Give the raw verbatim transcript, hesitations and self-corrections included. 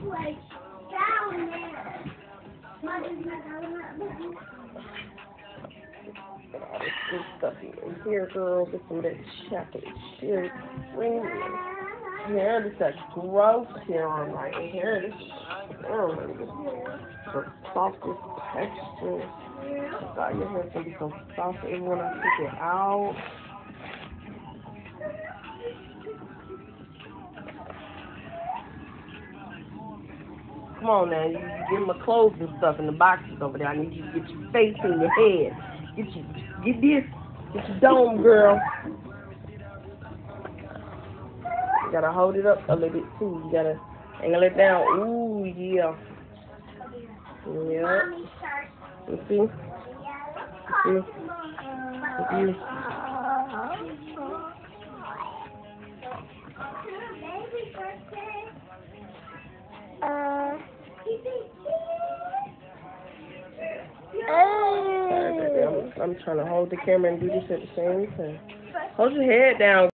All this good stuff in here, girl. Get some of that chocolate cherry cream. Hair, this that gross hair on my hair. This is oh, the softest texture. God, your hair's gonna be so soft even when I take it out. Come on now, you get my clothes and stuff in the boxes over there. I need you to get your face in your head. Get you, get this, get your dome, girl. You gotta hold it up a little bit too. You gotta angle it down. Ooh, yeah. Yeah. You see? You see? You see? Uh, I'm, I'm trying to hold the camera and do this at the same time. Hold your head down.